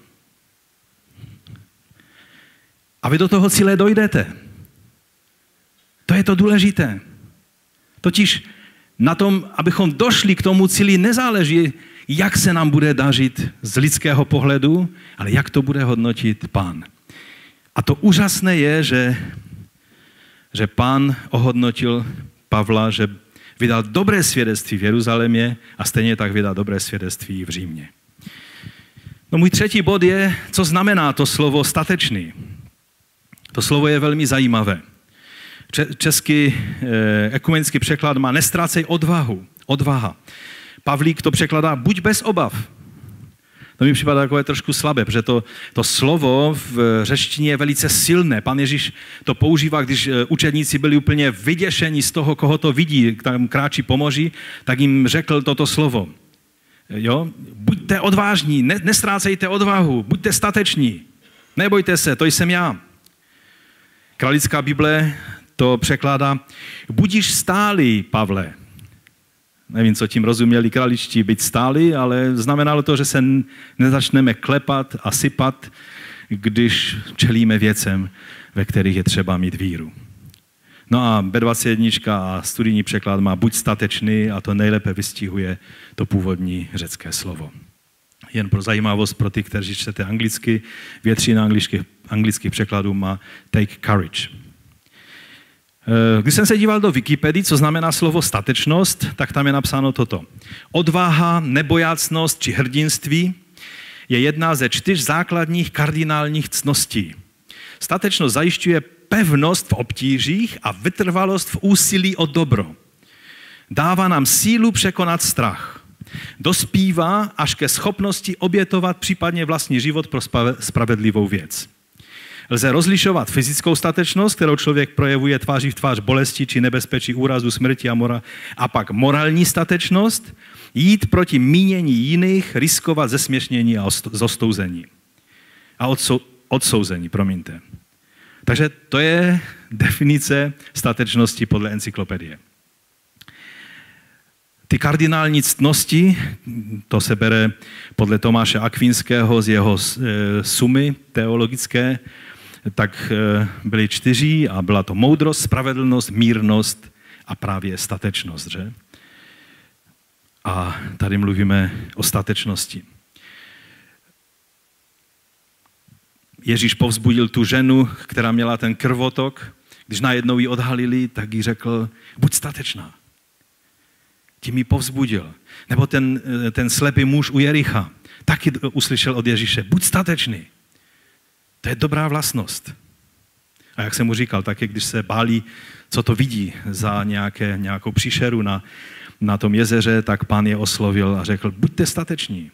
A vy do toho cíle dojdete. To je to důležité. Totiž na tom, abychom došli k tomu cíli, nezáleží, jak se nám bude dařit z lidského pohledu, ale jak to bude hodnotit Pán. A to úžasné je, že, že Pán ohodnotil Pavla, že vydal dobré svědectví v Jeruzalémě a stejně tak vydal dobré svědectví v Římě. No můj třetí bod je, co znamená to slovo statečný. To slovo je velmi zajímavé. Český ekumenický překlad má nestrácej odvahu, odvaha. Pavlík to překladá buď bez obav. To mi připadá takové trošku slabé, protože to, to slovo v řečtině je velice silné. Pan Ježíš to používá, když učedníci byli úplně vyděšení z toho, koho to vidí, tam kráčí po moři, tak jim řekl toto slovo. Jo? Buďte odvážní, ne, nestrácejte odvahu, buďte stateční, nebojte se, to jsem já. Kralická Bible to překládá, budíš stálý, Pavle. Nevím, co tím rozuměli kraličtí, být stálý, ale znamenalo to, že se nezačneme klepat a sypat, když čelíme věcem, ve kterých je třeba mít víru. No a bé dvacet jedna a studijní překlad má buď statečný a to nejlépe vystihuje to původní řecké slovo. Jen pro zajímavost pro ty, kteří čtete anglicky, většina anglických, anglických překladů má take courage. Když jsem se díval do Wikipedii, co znamená slovo statečnost, tak tam je napsáno toto. Odvaha, nebojácnost či hrdinství je jedna ze čtyř základních kardinálních ctností. Statečnost zajišťuje pevnost v obtížích a vytrvalost v úsilí o dobro. Dává nám sílu překonat strach. dospívá až ke schopnosti obětovat případně vlastní život pro spravedlivou věc. Lze rozlišovat fyzickou statečnost, kterou člověk projevuje tváří v tvář bolesti či nebezpečí úrazu, smrti a, mora, a pak morální statečnost, jít proti mínění jiných, riskovat zesměšnění a zostouzení. A odsou, odsouzení, promiňte. Takže to je definice statečnosti podle encyklopedie. Ty kardinální ctnosti, to se bere podle Tomáše Akvinského z jeho sumy teologické, tak byly čtyři a byla to moudrost, spravedlnost, mírnost a právě statečnost. Že? A tady mluvíme o statečnosti. Ježíš povzbudil tu ženu, která měla ten krvotok. Když najednou ji odhalili, tak jí řekl, buď statečná. Tím ji povzbudil. Nebo ten, ten slepý muž u Jericha taky uslyšel od Ježíše, buď statečný. To je dobrá vlastnost. A jak jsem mu říkal, taky když se bálí, co to vidí za nějaké, nějakou příšeru na, na tom jezeře, tak pán je oslovil a řekl, buďte stateční.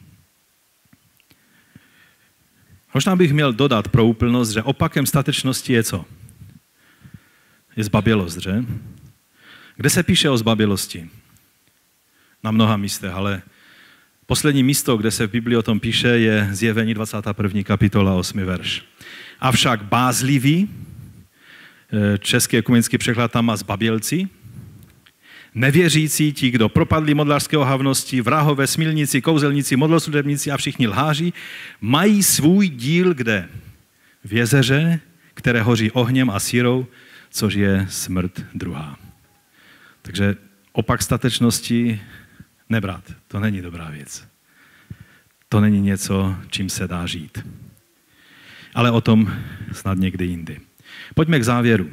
Možná bych měl dodat pro úplnost, že opakem statečnosti je co? Je zbabělost, že? Kde se píše o zbabělosti? Na mnoha místech, ale poslední místo, kde se v Biblii o tom píše, je Zjevení dvacátá první kapitola, osmý verš. Avšak bázliví, český ekumenický překlad tam má zbabělci, nevěřící, ti, kdo propadli modlářského havnosti, vrahové, smilníci, kouzelníci, modloslužebníci a všichni lháři, mají svůj díl kde? V jezeře, které hoří ohněm a sírou, což je smrt druhá. Takže opak statečnosti nebrat. To není dobrá věc. To není něco, čím se dá žít. Ale o tom snad někdy jindy. Pojďme k závěru.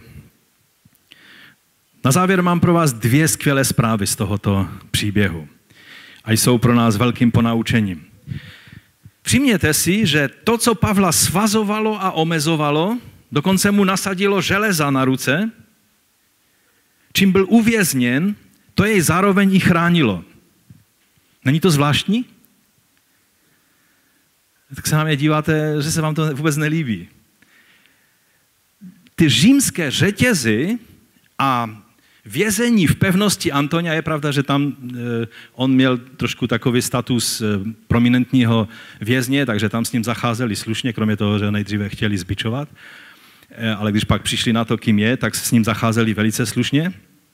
Na závěr mám pro vás dvě skvělé zprávy z tohoto příběhu. A jsou pro nás velkým ponaučením. Všimněte si, že to, co Pavla svazovalo a omezovalo, dokonce mu nasadilo železa na ruce, čím byl uvězněn, to jej zároveň i chránilo. Není to zvláštní? Tak se na mě díváte, že se vám to vůbec nelíbí. Ty římské řetězy a vězení v pevnosti Antonia, je pravda, že tam eh, on měl trošku takový status eh, prominentního vězně, takže tam s ním zacházeli slušně, kromě toho, že nejdříve chtěli zbičovat. Eh, ale když pak přišli na to, kým je, tak s ním zacházeli velice slušně.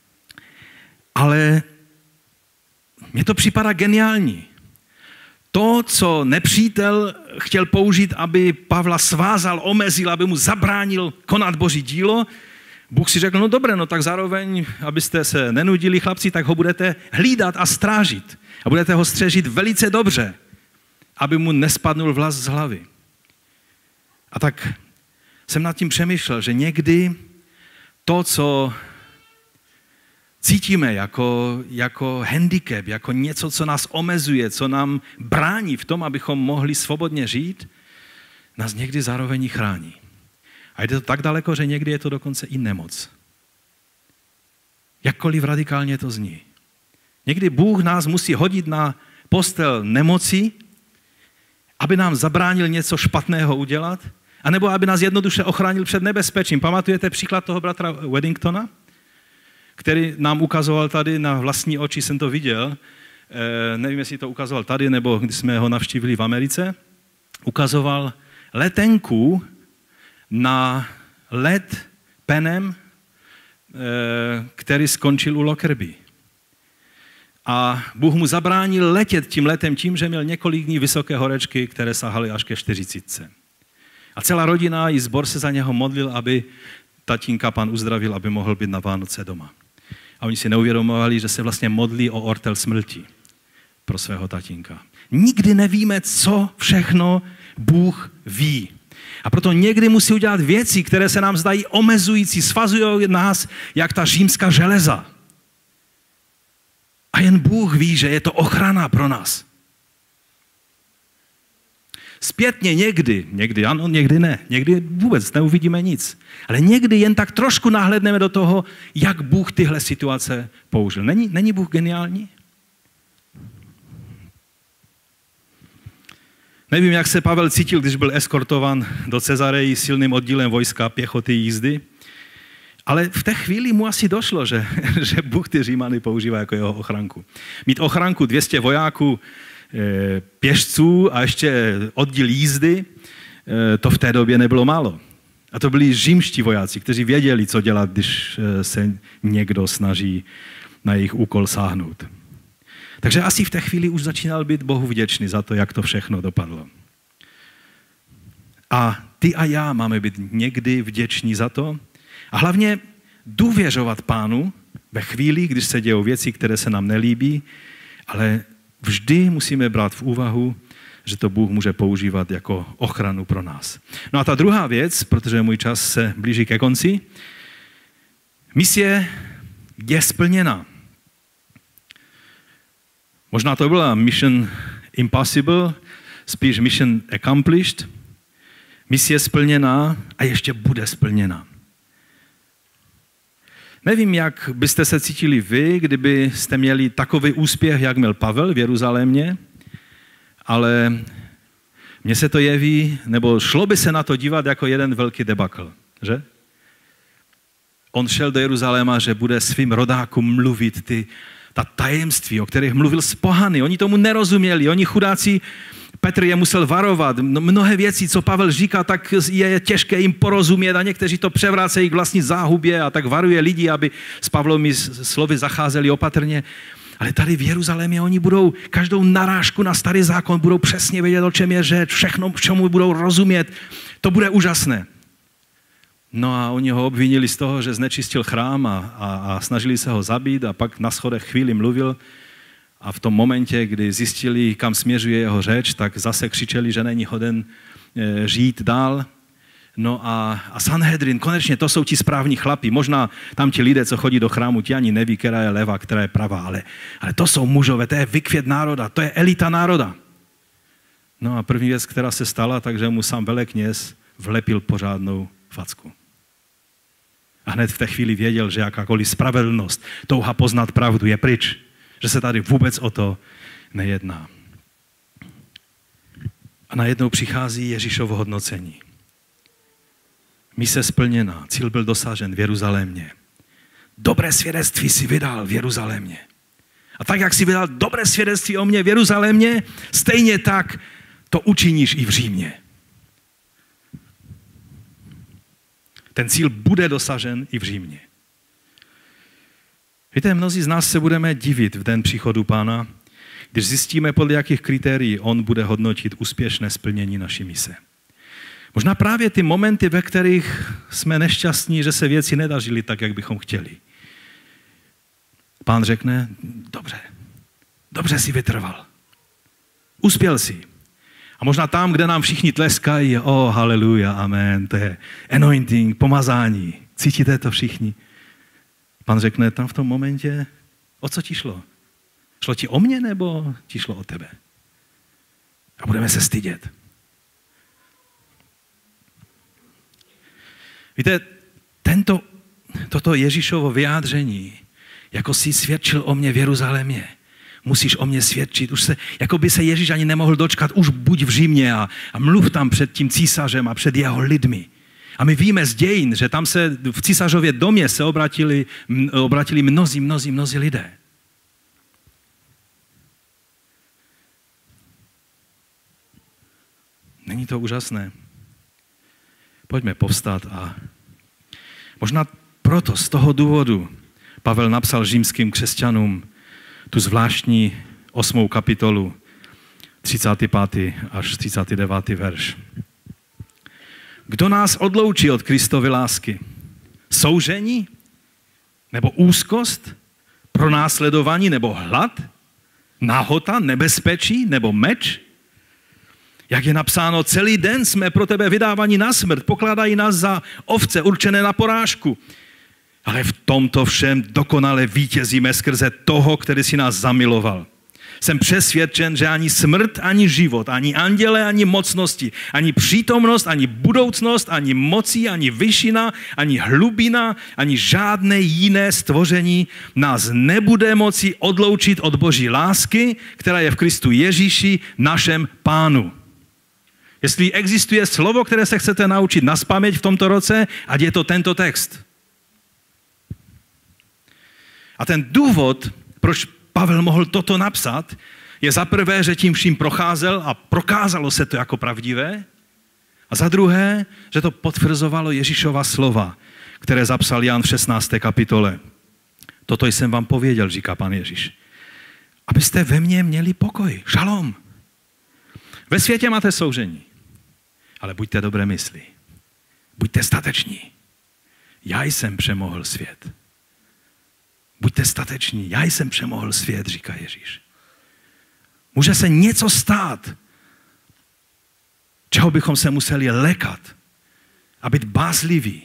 Ale mně to připadá geniální. To, co nepřítel chtěl použít, aby Pavla svázal, omezil, aby mu zabránil konat Boží dílo, Bůh si řekl, no dobré, no tak zároveň, abyste se nenudili chlapci, tak ho budete hlídat a strážit. A budete ho střežit velice dobře, aby mu nespadnul vlas z hlavy. A tak jsem nad tím přemýšlel, že někdy to, co cítíme jako, jako handicap, jako něco, co nás omezuje, co nám brání v tom, abychom mohli svobodně žít, nás někdy zároveň chrání. A jde to tak daleko, že někdy je to dokonce i nemoc. Jakkoliv radikálně to zní. Někdy Bůh nás musí hodit na postel nemoci, aby nám zabránil něco špatného udělat, anebo aby nás jednoduše ochránil před nebezpečím. Pamatujete příklad toho bratra Weddingtona, který nám ukazoval tady na vlastní oči, jsem to viděl, e, nevím, jestli to ukazoval tady, nebo když jsme ho navštívili v Americe, ukazoval letenku na let Penem, e, který skončil u Lockerbie. A Bůh mu zabránil letět tím letem tím, že měl několik dní vysoké horečky, které sahaly až ke čtyřicítce. A celá rodina i sbor se za něho modlil, aby tatínka pan uzdravil, aby mohl být na Vánoce doma. A oni si neuvědomovali, že se vlastně modlí o ortel smrti pro svého tatínka. Nikdy nevíme, co všechno Bůh ví. A proto někdy musí udělat věci, které se nám zdají omezující, svazují nás, jak ta římská železa. A jen Bůh ví, že je to ochrana pro nás. Zpětně někdy, někdy ano, někdy ne, někdy vůbec neuvidíme nic. Ale někdy jen tak trošku nahlédneme do toho, jak Bůh tyhle situace použil. Není, není Bůh geniální? Nevím, jak se Pavel cítil, když byl eskortovan do Cezareji silným oddílem vojska pěchoty jízdy, ale v té chvíli mu asi došlo, že, že Bůh ty Římany používá jako jeho ochranku. Mít ochranku dvě stě vojáků, e, pěšců a ještě oddíl jízdy, e, to v té době nebylo málo. A to byli římští vojáci, kteří věděli, co dělat, když se někdo snaží na jejich úkol sáhnout. Takže asi v té chvíli už začínal být Bohu vděčný za to, jak to všechno dopadlo. A ty a já máme být někdy vděční za to a hlavně důvěřovat Pánu ve chvíli, když se dějou věci, které se nám nelíbí, ale vždy musíme brát v úvahu, že to Bůh může používat jako ochranu pro nás. No a ta druhá věc, protože můj čas se blíží ke konci, misie je splněna. Možná to byla mission impossible, spíš mission accomplished. Misie splněná a ještě bude splněna. Nevím, jak byste se cítili vy, kdybyste měli takový úspěch, jak měl Pavel v Jeruzalémě, ale mně se to jeví, nebo šlo by se na to dívat jako jeden velký debakl, že? On šel do Jeruzaléma, že bude svým rodákům mluvit ty, ta tajemství, o kterých mluvil s pohany. Oni tomu nerozuměli, oni chudáci, Petr je musel varovat. Mnohé věci, co Pavel říká, tak je těžké jim porozumět a někteří to převrácejí k vlastní záhubě a tak varuje lidi, aby s Pavlovými slovy zacházeli opatrně. Ale tady v Jeruzalémě oni budou každou narážku na starý zákon, budou přesně vědět, o čem je řeč, všechno, čemu budou rozumět. To bude úžasné. No a oni ho obvinili z toho, že znečistil chrám a, a, a snažili se ho zabít a pak na schodech chvíli mluvil a v tom momentě, kdy zjistili, kam směřuje jeho řeč, tak zase křičeli, že není hoden e, žít dál. No a, a Sanhedrin, konečně to jsou ti správní chlapi. Možná tam ti lidé, co chodí do chrámu, ti ani neví, která je leva, která je pravá, ale, ale to jsou mužové, to je vykvět národa, to je elita národa. No a první věc, která se stala, takže mu sám velekněz vlepil pořádnou facku. A hned v té chvíli věděl, že jakákoliv spravedlnost, touha poznat pravdu je pryč. Že se tady vůbec o to nejedná. A najednou přichází Ježíšovo hodnocení. Mise splněná, cíl byl dosažen v Jeruzalémě. Dobré svědectví si vydal v Jeruzalémě. A tak, jak si vydal dobré svědectví o mně v Jeruzalémě, stejně tak to učiníš i v Římě. Ten cíl bude dosažen i v Římě. Víte, mnozí z nás se budeme divit v den příchodu Pána, když zjistíme, podle jakých kritérií on bude hodnotit úspěšné splnění naší mise. Možná právě ty momenty, ve kterých jsme nešťastní, že se věci nedařily tak, jak bychom chtěli. Pán řekne, dobře, dobře si vytrval. Uspěl si. A možná tam, kde nám všichni tleskají, je, oh, haleluja, amen, to je anointing, pomazání. Cítíte to všichni? Pán řekne tam v tom momentě, o co ti šlo? Šlo ti o mě, nebo ti šlo o tebe? A budeme se stydět. Víte, tento, toto Ježíšovo vyjádření, jako si svědčil o mě v Jeruzalémě, musíš o mě svědčit. Už se, jako by se Ježíš ani nemohl dočkat, už buď v Římě a, a mluv tam před tím císařem a před jeho lidmi. A my víme z dějin, že tam se v císařově domě se obratili, obratili mnozí, mnozí, mnozí lidé. Není to úžasné? Pojďme povstat a možná proto, z toho důvodu, Pavel napsal římským křesťanům tu zvláštní osmou kapitolu, třicátý pátý až třicátý devátý verš. Kdo nás odloučí od Kristovy lásky? Soužení? Nebo úzkost? Pronásledování? Nebo hlad? Nahota? Nebezpečí? Nebo meč? Jak je napsáno, celý den jsme pro tebe vydáváni na smrt, pokládají nás za ovce určené na porážku. Ale v tomto všem dokonale vítězíme skrze toho, který si nás zamiloval. Jsem přesvědčen, že ani smrt, ani život, ani anděle, ani mocnosti, ani přítomnost, ani budoucnost, ani moci, ani vyšina, ani hlubina, ani žádné jiné stvoření nás nebude moci odloučit od Boží lásky, která je v Kristu Ježíši, našem Pánu. Jestli existuje slovo, které se chcete naučit nazpaměť v tomto roce, ať je to tento text. A ten důvod, proč Pavel mohl toto napsat, je za prvé, že tím vším procházel a prokázalo se to jako pravdivé. A za druhé, že to potvrzovalo Ježíšova slova, které zapsal Jan v šestnácté kapitole. Toto jsem vám pověděl, říká pan Ježíš. Abyste ve mně měli pokoj, šalom. Ve světě máte soužení, ale buďte dobré mysli. Buďte stateční. Já jsem přemohl svět. Buďte stateční, já jsem přemohl svět, říká Ježíš. Může se něco stát, čeho bychom se museli lékat a být bázliví.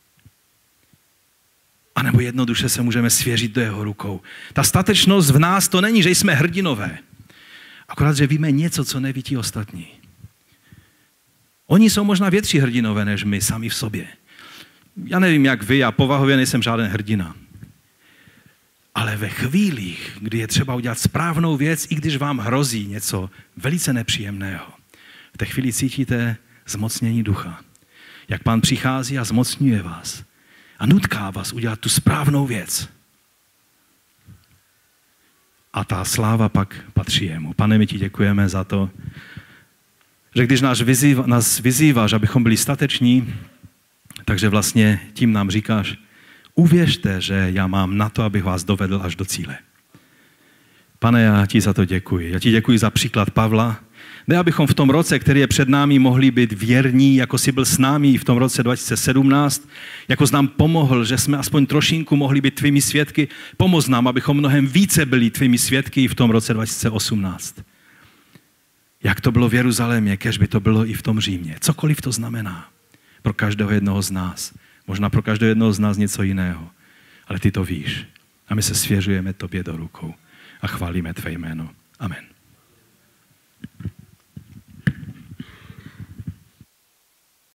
A nebo jednoduše se můžeme svěřit do jeho rukou. Ta statečnost v nás to není, že jsme hrdinové. Akorát, že víme něco, co neví ti ostatní. Oni jsou možná větší hrdinové než my sami v sobě. Já nevím, jak vy, já povahově nejsem žádný hrdina. Ale ve chvílích, kdy je třeba udělat správnou věc, i když vám hrozí něco velice nepříjemného, v té chvíli cítíte zmocnění ducha. Jak Pán přichází a zmocňuje vás a nutká vás udělat tu správnou věc. A ta sláva pak patří jemu. Pane, my ti děkujeme za to, že když nás, vyzýva, nás vyzýváš, abychom byli stateční, takže vlastně tím nám říkáš, uvěřte, že já mám na to, abych vás dovedl až do cíle. Pane, já ti za to děkuji. Já ti děkuji za příklad Pavla. Ne, abychom v tom roce, který je před námi, mohli být věrní, jako jsi byl s námi v tom roce dva tisíce sedmnáct, jako jsi nám pomohl, že jsme aspoň trošinku mohli být tvými svědky. Pomoz nám, abychom mnohem více byli tvými svědky v tom roce dva tisíce osmnáct. Jak to bylo v Jeruzalémě, kež by to bylo i v tom Římě. Cokoliv to znamená pro každého jednoho z nás. Možná pro každého jednoho z nás něco jiného. Ale ty to víš. A my se svěřujeme tobě do rukou a chválíme tvé jméno. Amen.